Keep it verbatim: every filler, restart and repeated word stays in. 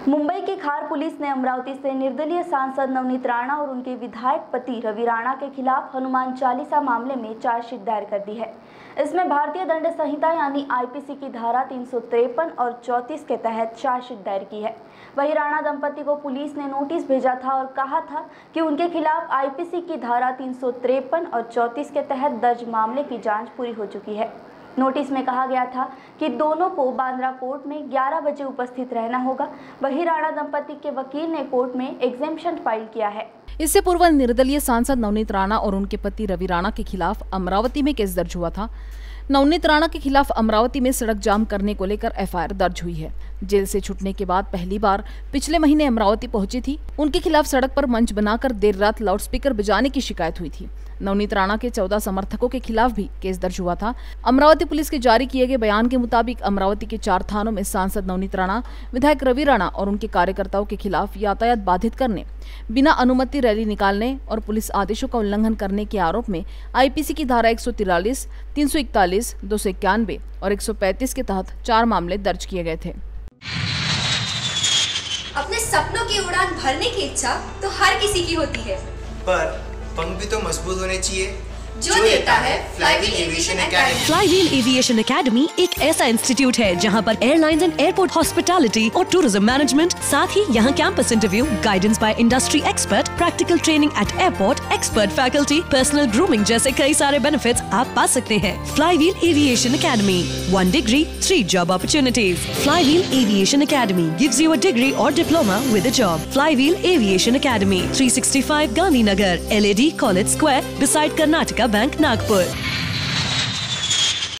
मुंबई की खार पुलिस ने अमरावती से निर्दलीय सांसद नवनीत राणा और उनके विधायक पति रवि राणा के खिलाफ हनुमान चालीसा मामले में चार्जशीट दायर कर दी है। इसमें भारतीय दंड संहिता यानी आईपीसी की धारा तीन सौ तिरपन और चौंतीस के तहत चार्जशीट दायर की है। वहीं राणा दंपति को पुलिस ने नोटिस भेजा था और कहा था कि उनके खिलाफ आईपीसी की धारा तीन सौ तिरपन और चौंतीस के तहत दर्ज मामले की जाँच पूरी हो चुकी है। नोटिस में कहा गया था कि दोनों को बांद्रा कोर्ट में ग्यारह बजे उपस्थित रहना होगा। वहीं राणा दंपति के वकील ने कोर्ट में एग्जेम्पशन फाइल किया है। इससे पूर्व निर्दलीय सांसद नवनीत राणा और उनके पति रवि राणा के खिलाफ अमरावती में केस दर्ज हुआ था। नवनीत राणा के खिलाफ अमरावती में सड़क जाम करने को लेकर एफआईआर दर्ज हुई है। जेल से छूटने के बाद पहली बार पिछले महीने अमरावती पहुंची थी। उनके खिलाफ सड़क पर मंच बनाकर देर रात लाउडस्पीकर बजाने की शिकायत हुई थी। नवनीत राणा के चौदह समर्थकों के खिलाफ भी केस दर्ज हुआ था। अमरावती पुलिस के जारी किए गए बयान के मुताबिक अमरावती के चार थानों में सांसद नवनीत राणा, विधायक रवि राणा और उनके कार्यकर्ताओं के खिलाफ यातायात बाधित करने, बिना अनुमति रैली निकालने और पुलिस आदेशों का उल्लंघन करने के आरोप में आईपीसी की धारा एक सौ तिरालीस, तीन सौ इकतालीस, दो सौ इक्यानवे और एक सौ पैंतीस के तहत चार मामले दर्ज किए गए थे। अपने सपनों की उड़ान भरने की इच्छा तो हर किसी की होती है, पर पंख भी तो मजबूत होने चाहिए जो देता है Flywheel Aviation Academy. Flywheel Aviation Academy एक ऐसा इंस्टीट्यूट है जहां पर एयरलाइंस एंड एयरपोर्ट हॉस्पिटैलिटी और टूरिज्म मैनेजमेंट, साथ ही यहां campus interview, guidance by industry expert, practical training at airport, expert faculty, personal grooming जैसे कई सारे बेनिफिट्स आप पा सकते हैं। Flywheel Aviation Academy, one degree, three job opportunities. Flywheel Aviation Academy gives you a degree और diploma with a job. Flywheel Aviation academy, three sixty five Gandhinagar, L A D college square, beside Karnataka Bank, Nagpur.